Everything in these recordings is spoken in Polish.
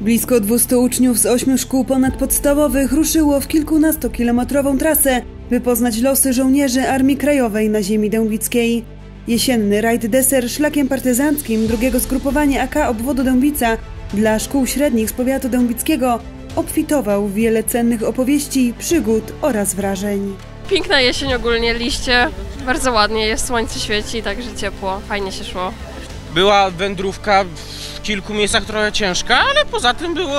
Blisko 200 uczniów z 8 szkół ponadpodstawowych ruszyło w kilkunastokilometrową trasę, by poznać losy żołnierzy Armii Krajowej na ziemi dębickiej. Jesienny rajd deser szlakiem partyzanckim drugiego zgrupowania AK obwodu Dębica dla szkół średnich z powiatu dębickiego obfitował w wiele cennych opowieści, przygód oraz wrażeń. Piękna jesień ogólnie, liście, bardzo ładnie jest, słońce świeci, także ciepło, fajnie się szło. Była wędrówka w kilku miejscach trochę ciężka, ale poza tym było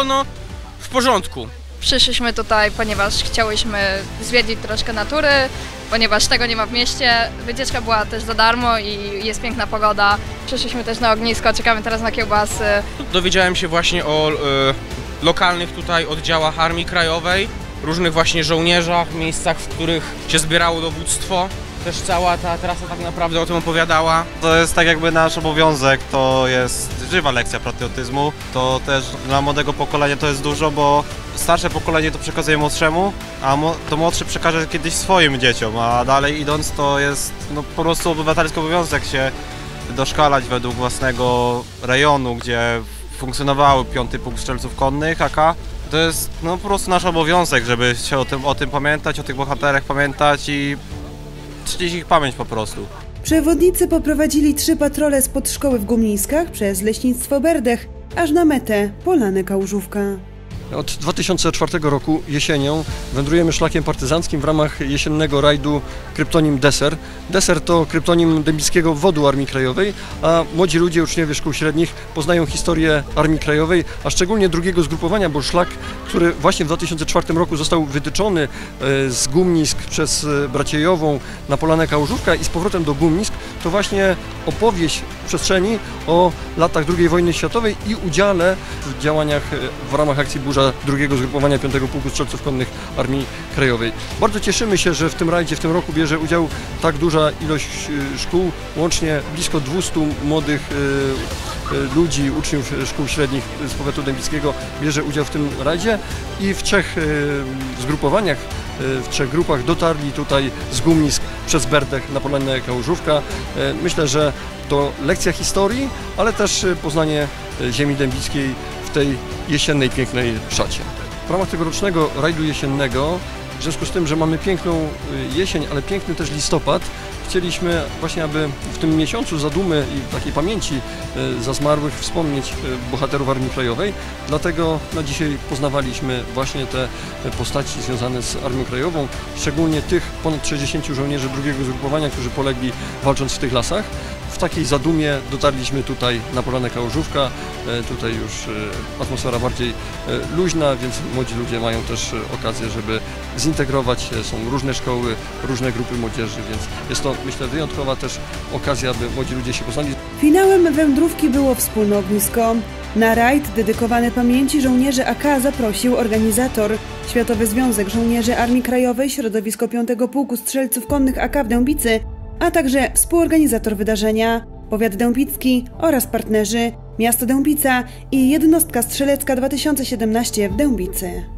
w porządku. Przyszliśmy tutaj, ponieważ chciałyśmy zwiedzić troszkę natury, ponieważ tego nie ma w mieście. Wycieczka była też za darmo i jest piękna pogoda. Przyszliśmy też na ognisko, czekamy teraz na kiełbasy. Dowiedziałem się właśnie o lokalnych tutaj oddziałach Armii Krajowej, różnych właśnie żołnierzach, miejscach, w których się zbierało dowództwo. Też cała ta trasa tak naprawdę o tym opowiadała. To jest tak jakby nasz obowiązek, to jest żywa lekcja patriotyzmu. To też dla młodego pokolenia to jest dużo, bo starsze pokolenie to przekazuje młodszemu, a to młodszy przekaże kiedyś swoim dzieciom, a dalej idąc to jest po prostu obywatelski obowiązek się doszkalać według własnego rejonu, gdzie funkcjonowały 5. Pułk Strzelców Konnych AK. To jest po prostu nasz obowiązek, żeby się o tym pamiętać, o tych bohaterach pamiętać i czcić ich pamięć po prostu. Przewodnicy poprowadzili 3 patrole spod szkoły w Gumniskach przez leśnictwo Berdech, aż na metę Polany Kałużówka. Od 2004 roku jesienią wędrujemy szlakiem partyzanckim w ramach jesiennego rajdu kryptonim Deser. Deser to kryptonim dębickiego wodu Armii Krajowej, a młodzi ludzie, uczniowie szkół średnich poznają historię Armii Krajowej, a szczególnie drugiego zgrupowania, bo szlak, który właśnie w 2004 roku został wytyczony z Gumnisk przez Braciejową na Polanę Kałużówka i z powrotem do Gumnisk, to właśnie opowieść w przestrzeni o latach II wojny światowej i udziale w działaniach w ramach akcji Burza drugiego zgrupowania 5. Pułku Strzelców Konnych Armii Krajowej. Bardzo cieszymy się, że w tym rajdzie w tym roku bierze udział tak duża ilość szkół, łącznie blisko 200 młodych ludzi, uczniów szkół średnich z powiatu dębickiego bierze udział w tym rajdzie i w 3 zgrupowaniach, w 3 grupach dotarli tutaj z Gumnisk przez Berdech na Polanę Kałużówka. Myślę, że to lekcja historii, ale też poznanie ziemi dębickiej w tej jesiennej, pięknej szacie. W ramach tegorocznego rajdu jesiennego, w związku z tym, że mamy piękną jesień, ale piękny też listopad, chcieliśmy właśnie, aby w tym miesiącu zadumy i takiej pamięci za zmarłych wspomnieć bohaterów Armii Krajowej. Dlatego dzisiaj poznawaliśmy właśnie te postaci związane z Armią Krajową, szczególnie tych ponad 60 żołnierzy drugiego zgrupowania, którzy polegli walcząc w tych lasach. W takiej zadumie dotarliśmy tutaj na Polanę Kałużówka. Tutaj już atmosfera bardziej luźna, więc młodzi ludzie mają też okazję, żeby zintegrować się. Są różne szkoły, różne grupy młodzieży, więc jest to, myślę, wyjątkowa też okazja, by młodzi ludzie się poznali. Finałem wędrówki było wspólne ognisko. Na rajd dedykowany pamięci żołnierzy AK zaprosił organizator Światowy Związek Żołnierzy Armii Krajowej, środowisko 5. Pułku Strzelców Konnych AK w Dębicy, a także współorganizator wydarzenia, powiat dębicki oraz partnerzy, miasto Dębica i jednostka strzelecka 2017 w Dębicy.